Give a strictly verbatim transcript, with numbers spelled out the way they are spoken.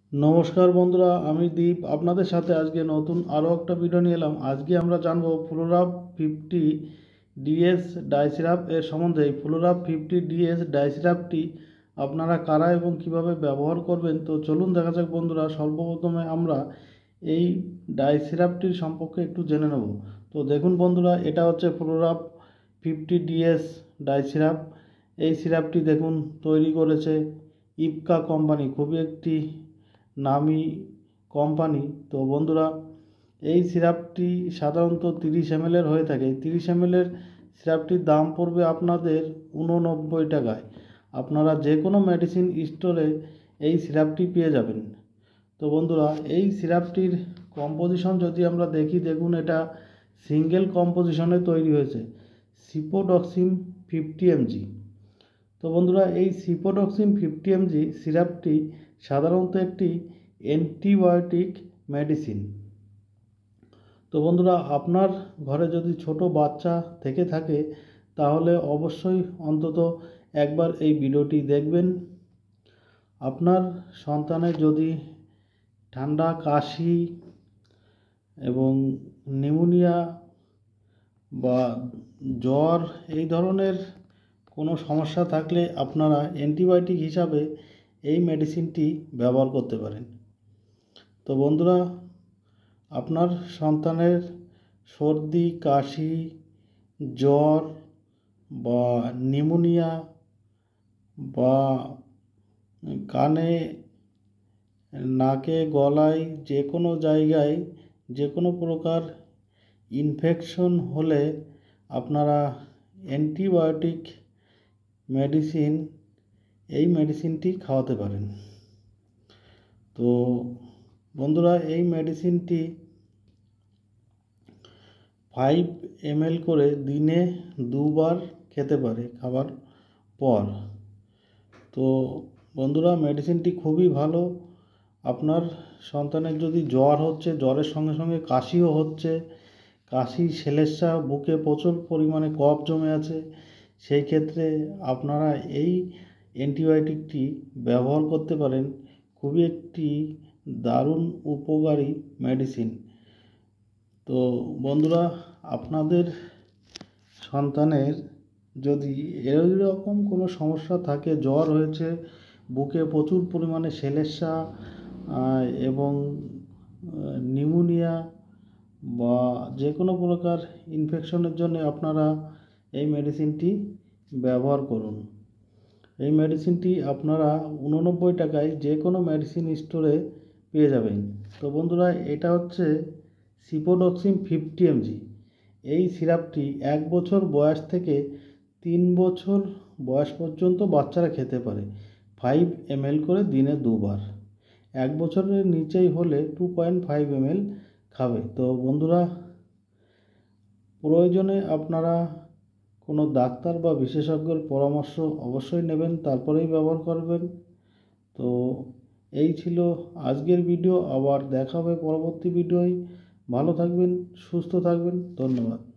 নমস্কার বন্ধুরা, আমি দীপ আপনাদের সাথে আজকে নতুন আরও একটা ভিডিও নিয়ে এলাম। আজকে আমরা জানবো ফ্লোরাপ ফিফটি ডিএস ডাইসিরাপ এর সম্বন্ধে। এই ফ্লোরাপ ফিফটি ডিএস ডাইসিরাপটি আপনারা কারা এবং কিভাবে ব্যবহার করবেন। তো চলুন দেখা যাক বন্ধুরা। সর্বপ্রথমে আমরা এই ডাইসিরাপটির সম্পর্কে একটু জেনে নেব। তো দেখুন বন্ধুরা, এটা হচ্ছে ফ্লোরাপ ফিফটি ডিএস ডাইসিরাপ। এই সিরাপটি দেখুন তৈরি করেছে ইপকা কোম্পানি, খুবই একটি নামি কোম্পানি। তো বন্ধুরা, এই সিরাপটি সাধারণত তিরিশ এম এর হয়ে থাকে। তিরিশ এম এর সিরাপটির দাম পড়বে আপনাদের উননব্বই টাকায়। আপনারা যে কোনো মেডিসিন স্টোরে এই সিরাপটি পেয়ে যাবেন। তো বন্ধুরা, এই সিরাপটির কম্পোজিশন যদি আমরা দেখি, দেখুন এটা সিঙ্গেল কম্পোজিশনে তৈরি হয়েছে, সিপোডক্সিম ফিফটি এমজি। তো বন্ধুরা, এই সিপোডক্সিম ফিফটি এমজি সিরাপটি সাধারণত একটি অ্যান্টিবায়োটিক মেডিসিন। তো বন্ধুরা, আপনার ঘরে যদি ছোট বাচ্চা থেকে থাকে তাহলে অবশ্যই অন্তত একবার এই ভিডিওটি দেখবেন। আপনার সন্তানের যদি ঠান্ডা, কাশি এবং নিউমোনিয়া বা জ্বর এই ধরনের কোনো সমস্যা থাকলে আপনারা অ্যান্টিবায়োটিক হিসাবে এই মেডিসিনটি ব্যবহার করতে পারেন। তো বন্ধুরা, আপনার সন্তানের সর্দি, কাশি, জ্বর বা নিউমোনিয়া বা কানে, নাকে, গলায় যে কোনো জায়গায় যে কোনো প্রকার ইনফেকশন হলে আপনারা অ্যান্টিবায়োটিক মেডিসিন এই মেডিসিনটি খাওয়াতে পারেন। তো বন্ধুরা, এই মেডিসিনটি ফাইভ এম এল করে দিনে দুবার খেতে পারে খাবার পর। তো বন্ধুরা, মেডিসিনটি খুবই ভালো। আপনার সন্তানের যদি জ্বর হচ্ছে, জ্বরের সঙ্গে সঙ্গে কাশিও হচ্ছে, কাশি, সেলেসা, বুকে প্রচুর পরিমাণে কফ জমে আছে, সেই ক্ষেত্রে আপনারা এই অ্যান্টিবায়োটিকটি ব্যবহার করতে পারেন। খুবই একটি দারুণ উপকারী মেডিসিন। তো বন্ধুরা, আপনাদের সন্তানের যদি এই রকম কোনো সমস্যা থাকে, জ্বর হয়েছে, বুকে প্রচুর পরিমাণে সেলেসা এবং নিউমোনিয়া বা যে কোনো প্রকার ইনফেকশনের জন্য আপনারা এই মেডিসিনটি ব্যবহার করুন। এই মেডিসিনটি আপনারা উননব্বই টাকায় যে কোনো মেডিসিন স্টোরে পেয়ে যাবেন। তো বন্ধুরা, এটা হচ্ছে সিপোডক্সিম ফিফটি এমজি। এই সিরাপটি এক বছর বয়স থেকে তিন বছর বয়স পর্যন্ত বাচ্চারা খেতে পারে, ফাইভ এম এল করে দিনে দুবার। এক বছরের নিচেই হলে two point five M L খাবে। তো বন্ধুরা, প্রয়োজনে আপনারা কোনো ডাক্তার বা বিশেষজ্ঞের পরামর্শ অবশ্যই নেবেন, তারপরেই ব্যবহার করবেন। তো এই ছিল আজকের ভিডিও। আবার দেখা হবে পরবর্তী ভিডিওয়। ভালো থাকবেন, সুস্থ থাকবেন। ধন্যবাদ।